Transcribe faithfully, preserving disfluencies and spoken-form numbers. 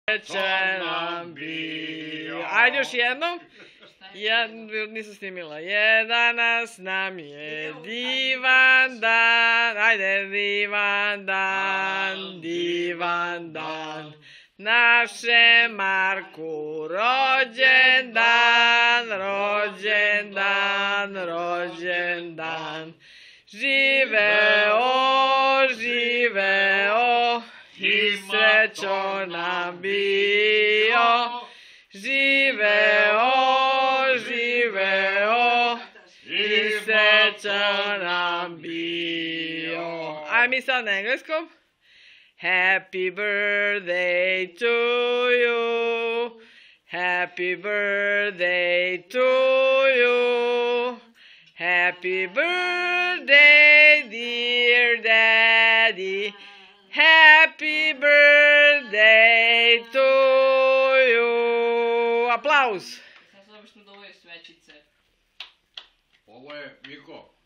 će nam bio. Ajde još jednom. Ja nisam snimila. Je danas nam je divan dan. Ajde, divan dan, divan dan. Naše Marku rođen dan, rođen dan, rođen dan. Živeo, živeo i srećo nam bio. Živeo, živeo i srećo nam bio. Aj mi sad na engleskom. Happy birthday to you. Happy birthday to you. Happy birthday, dear daddy. Happy birthday to you. Aplauz. Sad sam obično da ovo je svećice. Ovo je Miko.